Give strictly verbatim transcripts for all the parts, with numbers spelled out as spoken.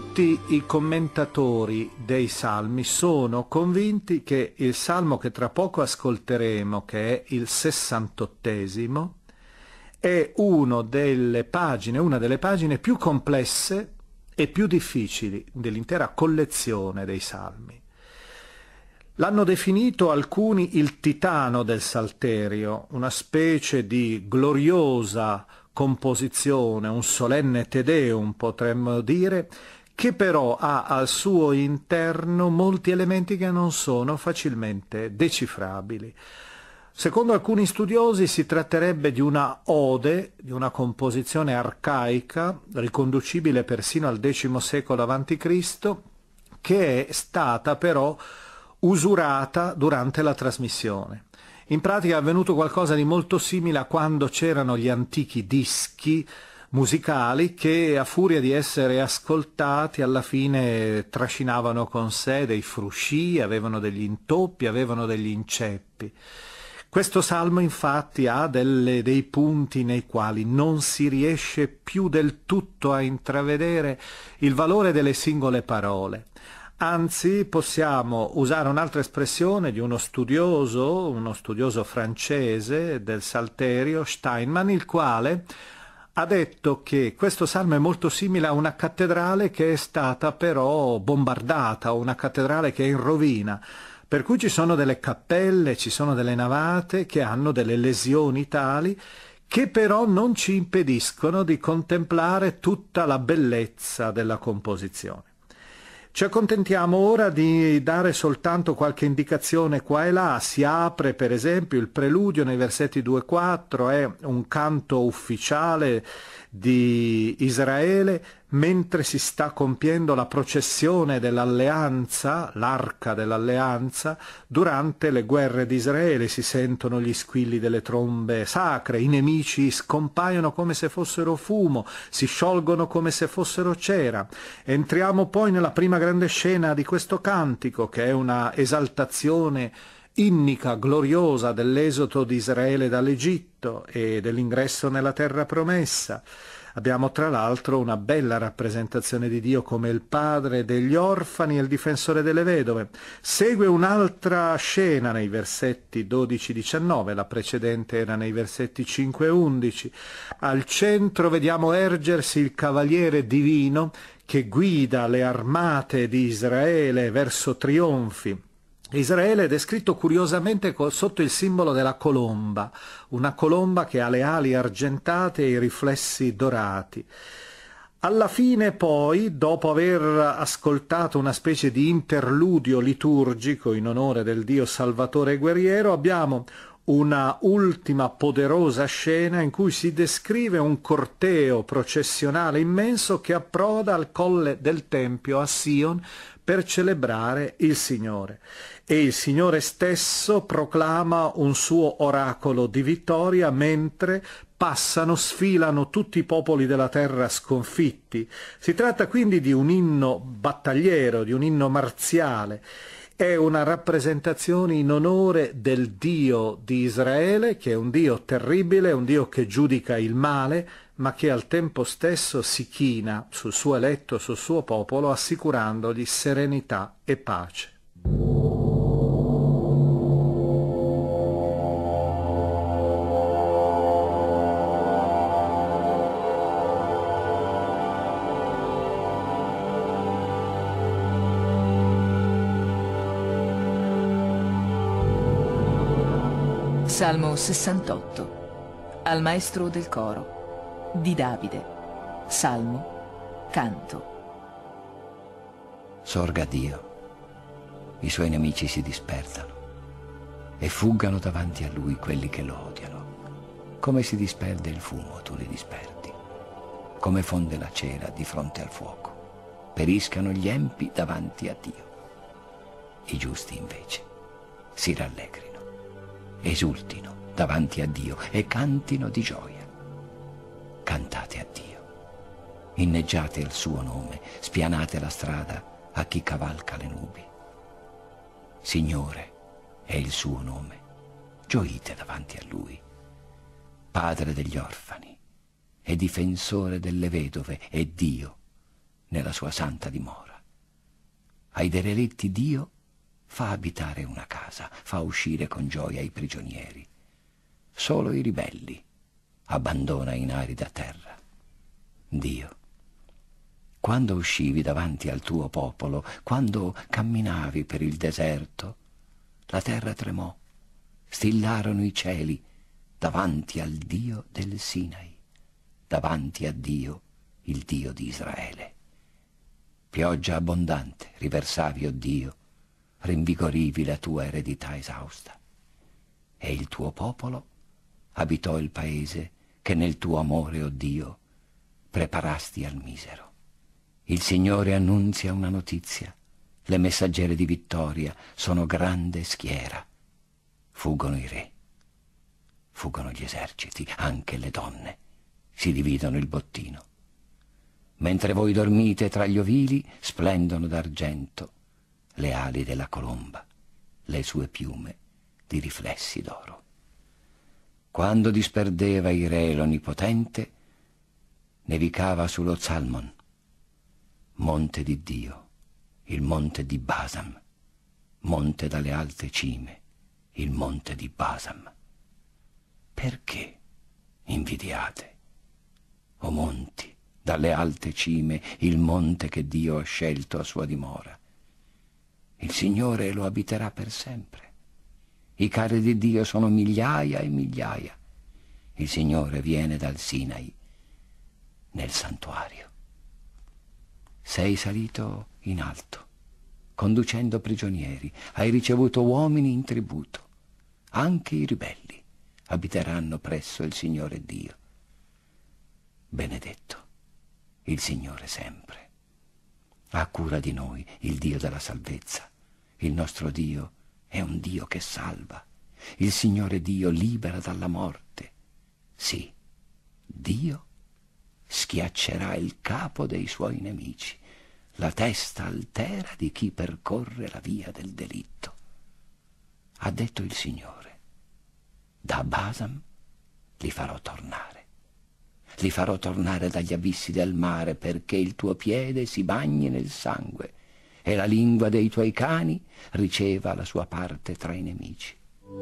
Tutti i commentatori dei Salmi sono convinti che il Salmo che tra poco ascolteremo, che è il sessantottesimo, è uno delle pagine, una delle pagine più complesse e più difficili dell'intera collezione dei Salmi. L'hanno definito alcuni il titano del Salterio, una specie di gloriosa composizione, un solenne te deum potremmo dire, che però ha al suo interno molti elementi che non sono facilmente decifrabili. Secondo alcuni studiosi si tratterebbe di una ode, di una composizione arcaica, riconducibile persino al decimo secolo avanti Cristo, che è stata però usurata durante la trasmissione. In pratica è avvenuto qualcosa di molto simile a quando c'erano gli antichi dischi musicali che, a furia di essere ascoltati, alla fine trascinavano con sé dei frusci, avevano degli intoppi, avevano degli inceppi. Questo salmo infatti ha delle, dei punti nei quali non si riesce più del tutto a intravedere il valore delle singole parole. Anzi, possiamo usare un'altra espressione di uno studioso, uno studioso francese del Salterio, Steinmann, il quale ha detto che questo salmo è molto simile a una cattedrale che è stata però bombardata, o una cattedrale che è in rovina, per cui ci sono delle cappelle, ci sono delle navate che hanno delle lesioni tali che però non ci impediscono di contemplare tutta la bellezza della composizione. Ci accontentiamo ora di dare soltanto qualche indicazione qua e là. Si apre per esempio il preludio nei versetti due e quattro, è un canto ufficiale di Israele mentre si sta compiendo la processione dell'alleanza, l'arca dell'alleanza, durante le guerre di Israele. Si sentono gli squilli delle trombe sacre, i nemici scompaiono come se fossero fumo, si sciolgono come se fossero cera. Entriamo poi nella prima grande scena di questo cantico, che è una esaltazione innica, gloriosa dell'esodo di Israele dall'Egitto e dell'ingresso nella terra promessa. Abbiamo tra l'altro una bella rappresentazione di Dio come il padre degli orfani e il difensore delle vedove. Segue un'altra scena nei versetti dodici diciannove, la precedente era nei versetti cinque e undici. Al centro vediamo ergersi il cavaliere divino che guida le armate di Israele verso trionfi. Israele è descritto curiosamente sotto il simbolo della colomba, una colomba che ha le ali argentate e i riflessi dorati. Alla fine poi, dopo aver ascoltato una specie di interludio liturgico in onore del Dio Salvatore e Guerriero, abbiamo una ultima poderosa scena in cui si descrive un corteo processionale immenso che approda al colle del Tempio a Sion per celebrare il Signore. E il Signore stesso proclama un suo oracolo di vittoria mentre passano, sfilano tutti i popoli della terra sconfitti. Si tratta quindi di un inno battagliero, di un inno marziale. È una rappresentazione in onore del Dio di Israele, che è un Dio terribile, un Dio che giudica il male, ma che al tempo stesso si china sul suo eletto, sul suo popolo, assicurandogli serenità e pace. Salmo sessantotto. Al maestro del coro di Davide. Salmo, canto. Sorga Dio, i suoi nemici si disperdano e fuggano davanti a lui quelli che lo odiano. Come si disperde il fumo, tu li disperdi, come fonde la cera di fronte al fuoco. Periscano gli empi davanti a Dio. I giusti invece si rallegrino, esultino davanti a Dio e cantino di gioia. Cantate a Dio, inneggiate il suo nome, spianate la strada a chi cavalca le nubi. Signore è il suo nome, gioite davanti a Lui. Padre degli orfani e difensore delle vedove è Dio, nella sua santa dimora. Ai derelitti Dio fa abitare una casa, fa uscire con gioia i prigionieri. Solo i ribelli abbandona in arida terra. Dio, quando uscivi davanti al tuo popolo, quando camminavi per il deserto, la terra tremò, stillarono i cieli davanti al Dio del Sinai, davanti a Dio, il Dio di Israele. Pioggia abbondante riversavi, o Dio, rinvigorivi la tua eredità esausta. E il tuo popolo abitò il paese che nel tuo amore, o Dio, preparasti al misero. Il Signore annunzia una notizia. Le messaggere di vittoria sono grande schiera. Fuggono i re, fuggono gli eserciti, anche le donne. Si dividono il bottino. Mentre voi dormite tra gli ovili, splendono d'argento le ali della colomba, le sue piume di riflessi d'oro. Quando disperdeva il re l'Onnipotente, nevicava sullo Zalmon, monte di Dio, il monte di Basam, monte dalle alte cime, il monte di Basam. Perché invidiate, o monti, dalle alte cime, il monte che Dio ha scelto a sua dimora? Il Signore lo abiterà per sempre. I carri di Dio sono migliaia e migliaia. Il Signore viene dal Sinai, nel santuario. Sei salito in alto, conducendo prigionieri, hai ricevuto uomini in tributo. Anche i ribelli abiteranno presso il Signore Dio. Benedetto il Signore sempre. Ha cura di noi il Dio della salvezza. Il nostro Dio è un Dio che salva. Il Signore Dio libera dalla morte. Sì, Dio schiaccerà il capo dei suoi nemici, la testa altera di chi percorre la via del delitto. Ha detto il Signore: da Basam li farò tornare. Li farò tornare dagli abissi del mare, perché il tuo piede si bagni nel sangue e la lingua dei tuoi cani riceva la sua parte tra i nemici.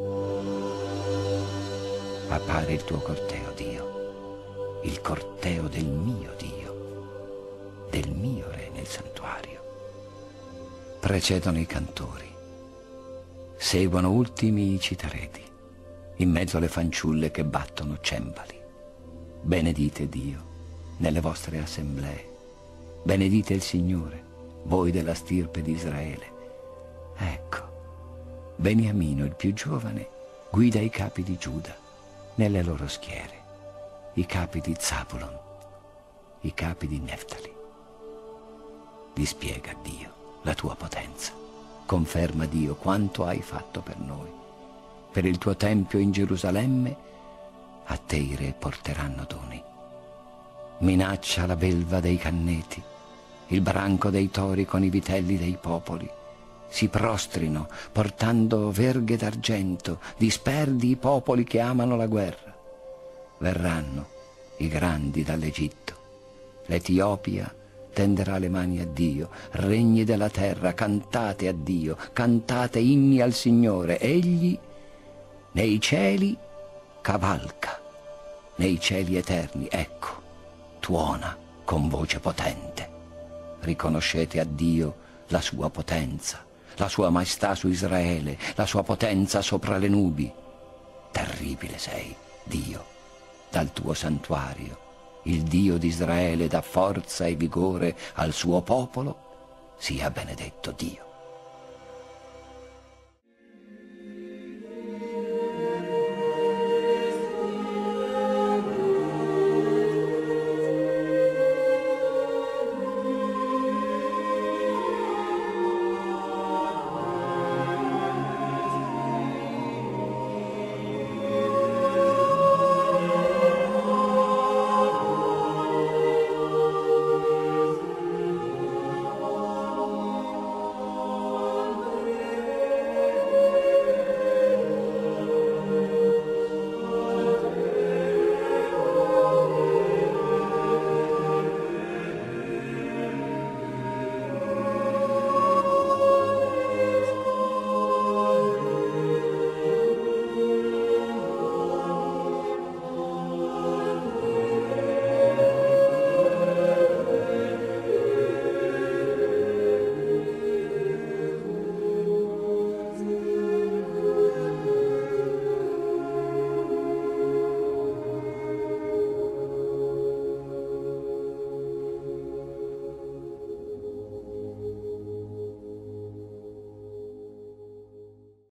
Appare il tuo corteo, Dio, il corteo del mio Dio, del mio Re nel santuario. Precedono i cantori, seguono ultimi i citareti, in mezzo alle fanciulle che battono cembali. Benedite Dio nelle vostre assemblee, benedite il Signore, voi della stirpe di Israele. Ecco, Beniamino, il più giovane, guida i capi di Giuda nelle loro schiere, i capi di Zabulon, i capi di Neftali. Dispiega, Dio, la tua potenza. Conferma, Dio, quanto hai fatto per noi. Per il tuo tempio in Gerusalemme a te i re porteranno doni. Minaccia la belva dei canneti, il branco dei tori con i vitelli dei popoli. Si prostrino portando verghe d'argento, disperdi i popoli che amano la guerra. Verranno i grandi dall'Egitto. L'Etiopia tenderà le mani a Dio. Regni della terra, cantate a Dio, cantate inni al Signore. Egli nei cieli cavalca, nei cieli eterni, ecco, tuona con voce potente. Riconoscete a Dio la sua potenza, la sua maestà su Israele, la sua potenza sopra le nubi. Terribile sei, Dio, dal tuo santuario. Il Dio di Israele dà forza e vigore al suo popolo. Sia benedetto Dio.